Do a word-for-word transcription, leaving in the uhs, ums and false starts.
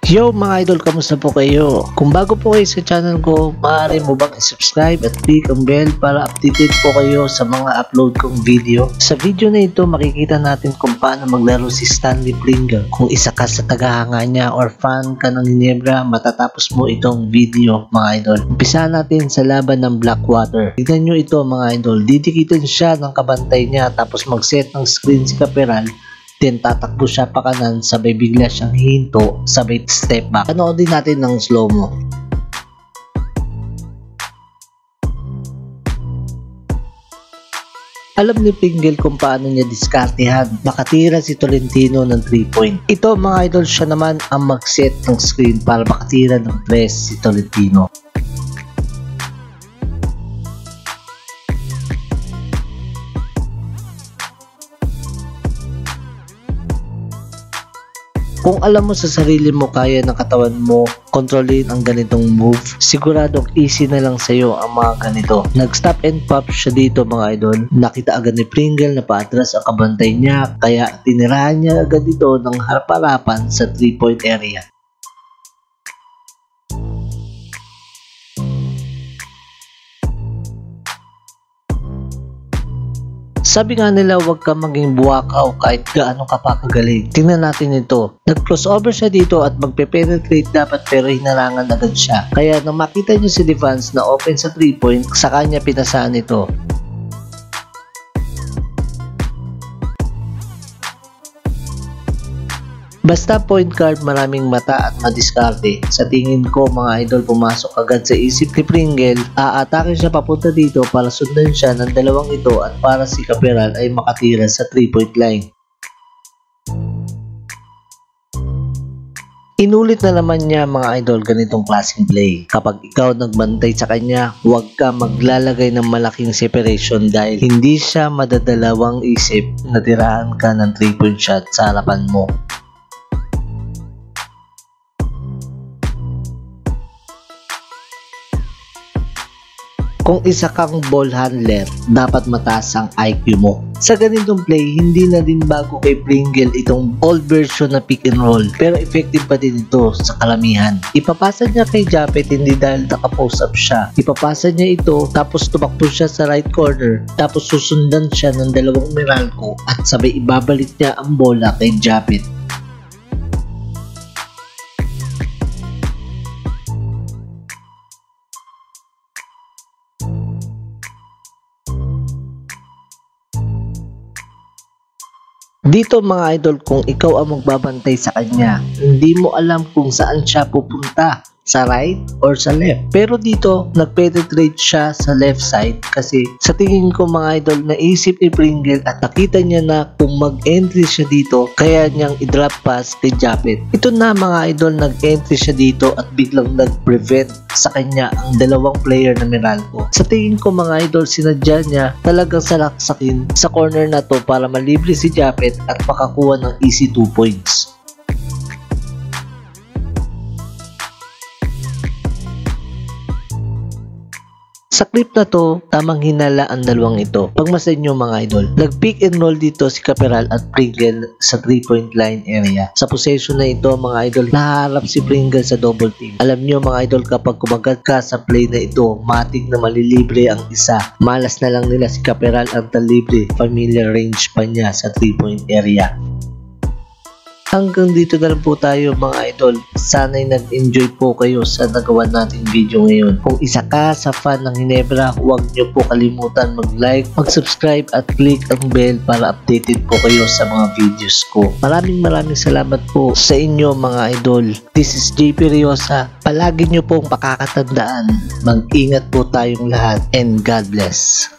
Yo mga idol, kamusta po kayo? Kung bago po kayo sa channel ko, maaari mo bang subscribe at click ang bell para updated po kayo sa mga upload kong video. Sa video na ito, makikita natin kung paano maglaro si Stanley Pringle. Kung isa ka sa tagahanga niya or fan ka ng Ginebra, matatapos mo itong video mga idol. Umpisa natin sa laban ng Blackwater. Tignan nyo ito mga idol, didikitan siya ng kabantay niya tapos mag-set ng screen si Kaperal. Then tatakbo siya pa kanan, sabay bigla siyang hihinto, sabay step back. Panoodin natin ng slow-mo. Alam ni Pringle kung paano niya diskartehan. Makatira si Tolentino ng three point. Ito mga idol, siya naman ang mag-set ng screen para makatira ng tres si Tolentino. Kung alam mo sa sarili mo kaya ng katawan mo kontrolin ang ganitong move, siguradong easy na lang sa'yo ang mga ganito. Nag-stop and pop siya dito mga idol. Nakita agad ni Pringle na paatras ang kabantay niya, kaya tinirahan niya agad dito ng harap-harapan sa three point area. Sabi nga nila huwag ka maging buwakaw kahit gaano ka pa kagaling. Tingnan natin ito. Nag-crossover siya dito at magpe-penetrate dapat pero hinarangan agad siya. Kaya nang makita niyo si defense na open sa three point, sa kanya pinasaan ito. Basta point guard, maraming mata at madiskarte. Sa tingin ko mga idol, pumasok agad sa isip ni Pringle, aatake siya papunta dito para sundan siya ng dalawang ito at para si Kaperal ay makatira sa three point line. Inulit na naman niya mga idol ganitong klaseng play. Kapag ikaw nagbantay sa kanya, huwag ka maglalagay ng malaking separation dahil hindi siya madadalawang isip na tirahan ka ng three point shot sa harapan mo. Kung isa kang ball handler, dapat mataas ang I Q mo. Sa ganitong play, hindi na din bago kay Pringle itong old version na pick and roll, pero effective pa din ito sa kalamihan. Ipapasa niya kay Japet hindi dahil naka-post up siya. Ipapasa niya ito, tapos tumakbo siya sa right corner, tapos susundan siya ng dalawang Meralco at sabay ibabalik niya ang bola kay Japet. Dito mga idol, kung ikaw ang magbabantay sa kanya, hindi mo alam kung saan siya pupunta, sa right or sa left. Pero dito, nag-penetrate siya sa left side kasi sa tingin ko mga idol, naisip ni Pringle at nakita niya na kung mag-entry siya dito, kaya niyang i-drop pass kay Japet. Ito na mga idol, nag-entry siya dito at biglang nag-prevent sa kanya ang dalawang player na Meralco. Sa tingin ko mga idol, sinadya niya talagang salaksakin sa corner na to para malibre si Japet at makakuha ng easy two points. Sa clip na to, tamang hinala ang dalawang ito. Pagmasdan nyo mga idol, nag-pick and roll dito si Kaperal at Pringle sa three point line area. Sa possession na ito mga idol, naharap si Pringle sa double team. Alam nyo mga idol, kapag kumagat ka sa play na ito, matik na malilibre ang isa. Malas na lang nila si Kaperal ang talibre. Familiar range pa niya sa three point area. Hanggang dito na lang po tayo mga idol. Sana'y nag-enjoy po kayo sa nagawa nating video ngayon. Kung isa ka sa fan ng Ginebra, huwag nyo po kalimutan mag-like, mag-subscribe at click ang bell para updated po kayo sa mga videos ko. Maraming maraming salamat po sa inyo mga idol. This is J P Reyosa. Palagi nyo pong pakakatandaan. Mag-ingat po tayong lahat and God bless.